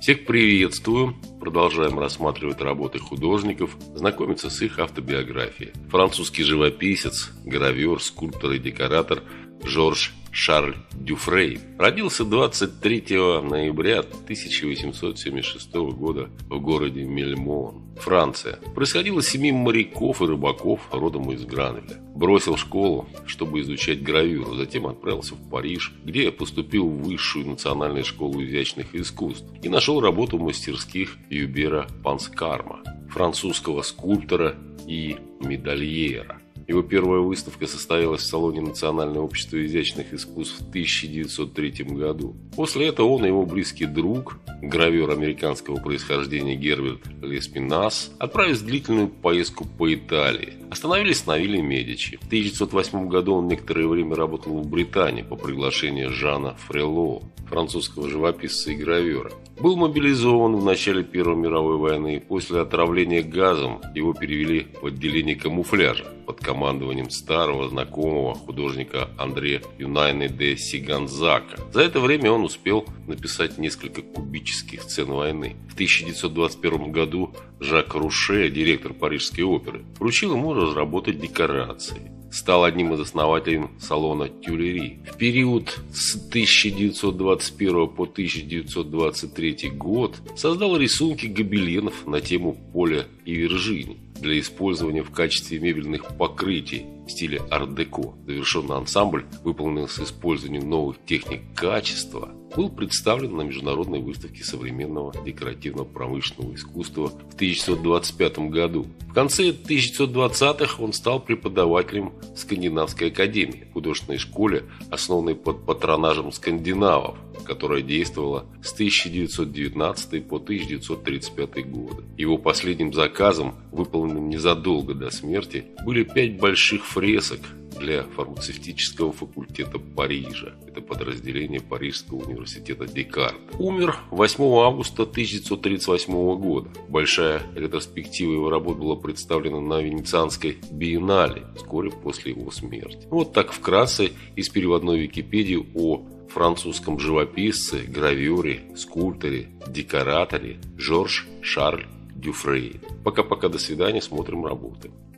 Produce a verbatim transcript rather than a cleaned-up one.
Всех приветствую! Продолжаем рассматривать работы художников, знакомиться с их автобиографией. Французский живописец, гравер, скульптор и декоратор Жорж Шарль Дюфрей родился двадцать третьего ноября тысяча восемьсот семьдесят шестого года в городе Мельмон, Франция. Происходил из семьи моряков и рыбаков, родом из Гранвилля. Бросил школу, чтобы изучать гравюру, затем отправился в Париж, где поступил в высшую национальную школу изящных искусств и нашел работу в мастерских Юбера Панскарма, французского скульптора и медальера. Его первая выставка состоялась в салоне Национального общества изящных искусств в тысяча девятьсот третьем году. После этого он и его близкий друг, гравер американского происхождения Герберт Леспинас, отправились в длительную поездку по Италии. Остановились на вилле Медичи. В тысяча девятьсот восьмом году он некоторое время работал в Британии по приглашению Жана Фрело, французского живописца и гравера. Был мобилизован в начале Первой мировой войны. После отравления газом его перевели в отделение камуфляжа под командованием старого знакомого художника Андре Юнайне де Сиганзака. За это время он успел написать несколько кубических сцен войны. В тысяча девятьсот двадцать первом году Жак Руше, директор Парижской оперы, поручил ему разработать декорации. Стал одним из основателей салона Тюильри. В период с тысяча девятьсот двадцать первого по тысяча девятьсот двадцать третий год создал рисунки гобеленов на тему Поля и Виржини для использования в качестве мебельных покрытий в стиле ар-деко. Завершенный ансамбль, выполненный с использованием новых техник качества, был представлен на международной выставке современного декоративно-промышленного искусства в тысяча девятьсот двадцать пятом году. В конце тысяча девятьсот двадцатых он стал преподавателем в Скандинавской академии, художественной школе, основанной под патронажем скандинавов, которая действовала с тысяча девятьсот девятнадцатого по тысяча девятьсот тридцать пятый годы. Его последним заказом, выполненным незадолго до смерти, были пять больших фресок для фармацевтического факультета Парижа. Это подразделение Парижского университета Декарта. Умер восьмого августа тысяча девятьсот тридцать восьмого года. Большая ретроспектива его работ была представлена на Венецианской биеннале вскоре после его смерти. Вот так вкратце из переводной Википедии о французском живописце, гравере, скульпторе, декораторе Жорж Шарль Дюфрей. Пока-пока, до свидания, смотрим работы.